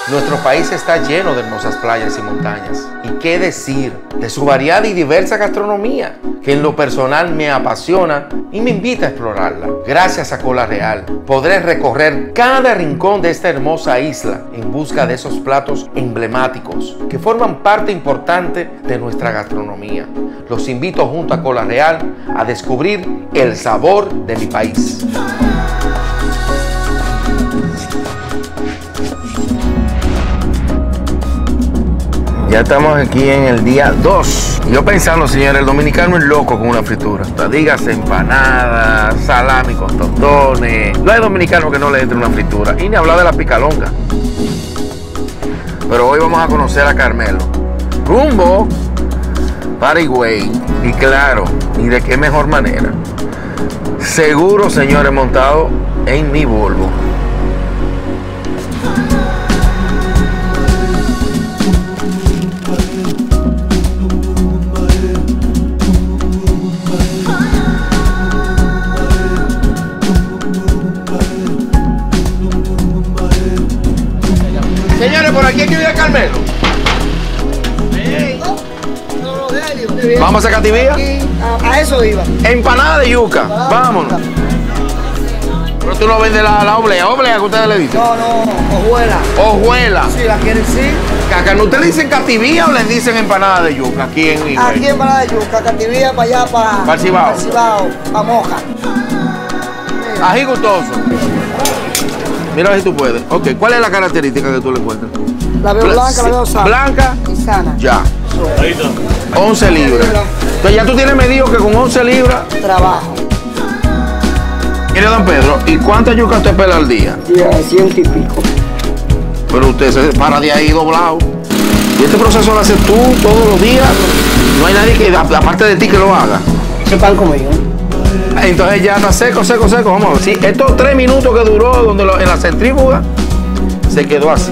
Nuestro país está lleno de hermosas playas y montañas. ¿Y qué decir de su variada y diversa gastronomía, que en lo personal me apasiona y me invita a explorarla? Gracias a Cola Real podré recorrer cada rincón de esta hermosa isla en busca de esos platos emblemáticos que forman parte importante de nuestra gastronomía. Los invito junto a Cola Real a descubrir el sabor de mi país. Ya estamos aquí en el día 2. Yo pensando, señores, el dominicano es loco con una fritura. O sea, dígase empanadas, salami con tostones. No hay dominicano que no le entre una fritura. Y ni hablar de la picalonga. Pero hoy vamos a conocer a Carmelo. Rumbo para Higüey. Y claro, y de qué mejor manera. Seguro, señores, montado en mi Volvo. Señores, por aquí hay que ir a Carmelo. Vamos a Cativía. A eso iba. Empanada de yuca. Vámonos. Pero tú no vendes la oblea. ¿Oblea que ustedes le dicen? No, hojuela. Hojuela. Sí, la quieren sí. ¿Ustedes le dicen Cativía o les dicen empanada de yuca aquí en Higüey? Aquí empanada de yuca, Cativía para allá, para el Cibao. Para el Cibao, para Moja. Ají gustoso. Mira a ver si tú puedes. Ok, ¿cuál es la característica que tú le encuentras? La veo blanca, la veo sana. Blanca y sana. Ya. 11 libras. Entonces ya tú tienes medido que con 11 libras trabajo. Mire, don Pedro, ¿y cuántas yucas usted pela al día? 100 y pico. Pero usted se para de ahí doblado. Y este proceso lo haces tú todos los días. No hay nadie que, aparte de ti, que lo haga. ¿Qué pan conmigo? Entonces ya está seco. Vamos a ver. Sí, estos 3 minutos que duró en la centrífuga, se quedó así.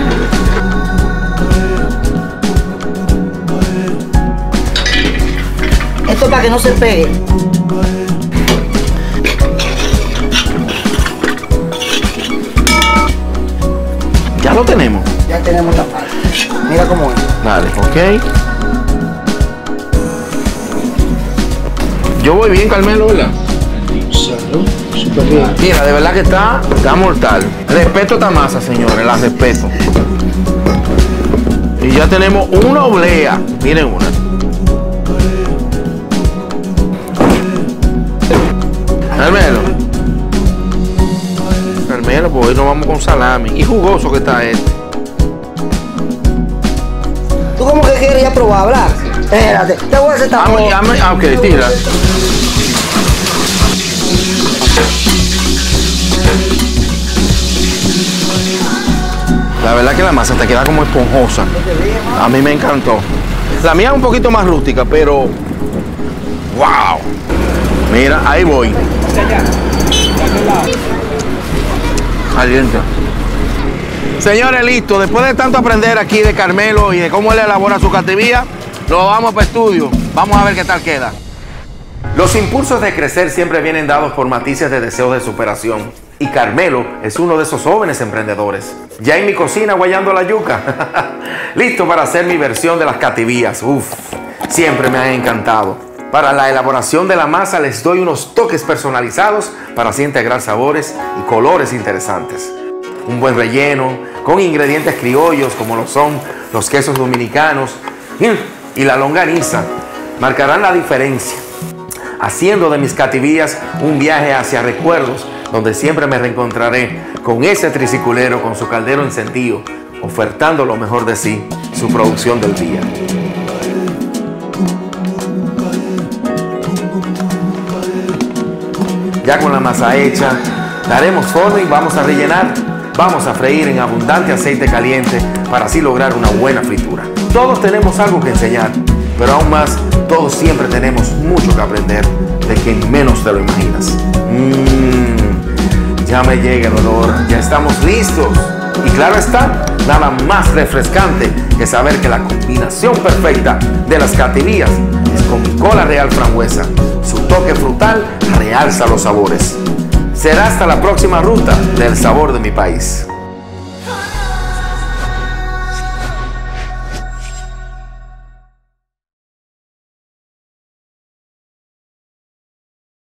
Esto es para que no se pegue. Ya lo tenemos. Ya tenemos la parte. Mira cómo es. Dale, ok. Yo voy bien, Carmelo, ¿verdad? Salud, súper bien. Mira, de verdad que está mortal. Respeto esta masa, señores, la respeto. Y ya tenemos una oblea. Miren una. Carmelo, pues hoy nos vamos con salami. Y jugoso que está este. ¿Tú cómo que querías probar, hablar? Espérate, te voy a hacer esta ok, tira. La verdad que la masa te queda como esponjosa. A mí me encantó. La mía es un poquito más rústica, pero... ¡Wow! Mira, ahí voy. Caliente. Señores, listo. Después de tanto aprender aquí de Carmelo y de cómo él elabora su Cativía, nos vamos para estudio. Vamos a ver qué tal queda. Los impulsos de crecer siempre vienen dados por matices de deseos de superación. Y Carmelo es uno de esos jóvenes emprendedores. Ya en mi cocina guayando la yuca. Listo para hacer mi versión de las Cativías. Uf, siempre me han encantado. Para la elaboración de la masa les doy unos toques personalizados para así integrar sabores y colores interesantes. Un buen relleno con ingredientes criollos como lo son los quesos dominicanos y la longaniza marcarán la diferencia, haciendo de mis Cativías un viaje hacia recuerdos donde siempre me reencontraré con ese triciculero con su caldero encendido, ofertando lo mejor de sí, su producción del día. Ya con la masa hecha, daremos forma y vamos a rellenar. Vamos a freír en abundante aceite caliente para así lograr una buena fritura. Todos tenemos algo que enseñar, pero aún más, todos siempre tenemos mucho que aprender de quien menos te lo imaginas. Ya me llega el olor, ya estamos listos. Y claro está, nada más refrescante que saber que la combinación perfecta de las Cativías es con mi Cola Real Frangüesa. Su toque frutal realza los sabores. Será hasta la próxima ruta del sabor de mi país.